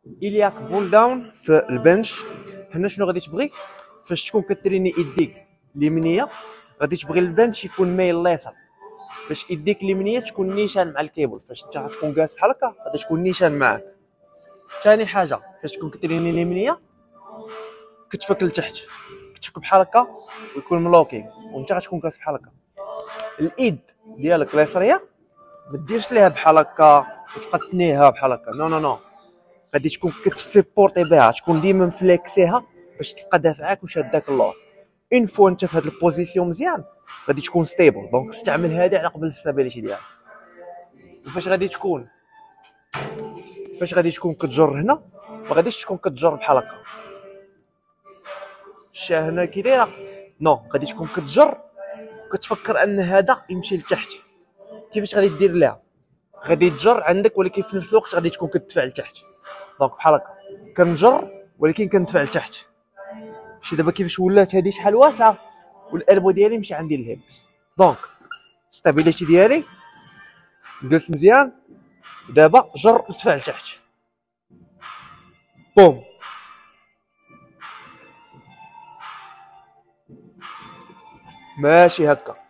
الياك بول داون في البنش. هنا شنو غادي تبغي فاش تكون كتريني ايديك اليمنيه؟ غادي تبغي البنش يكون مايل لليسار باش ايديك اليمنيه تكون نيشان مع الكيبل. فاش انت غتكون جالس بحال هكا غادي تكون نيشان معاك. ثاني حاجه فاش تكون كتريني اليمنيه كتفك لتحت، كتفك بحال هكا ويكون ملوكين وانت غتكون جالس بحال هكا. الايد ديالك اليسريه ما ديرش ليها بحال هكا وتبقى تنيها بحال هكا، نو نو نو، غادي تكون كتسيبورتي بها، تكون ديما مفليكسيها باش تبقى دافعاك وشاداك اللور. اون فوا انت في هاد البوزيسيون مزيان غادي تكون ستيبل. دونك استعمل هادي على قبل الستابيليتي ديالك. وفاش غادي تكون كتجر هنا ما غاديش تكون كتجر بحال هكا الشاه هنا كي دايره، نو غادي تكون كتجر كتفكر ان هذا يمشي لتحت. كيفاش غادي دير ليها؟ غادي تجر عندك ولكن في نفس الوقت غادي تكون كتدفع لتحت. دونك بحال هكا كنجر ولكن كندفع لتحت. شتي دابا كيفاش ولات هذه شحال واسعه والالبو ديالي مشى عندي الهيبس. دونك ستابيليتي ديالي جلس مزيان. دابا جر ودفع لتحت، بوم. ماشي هكا،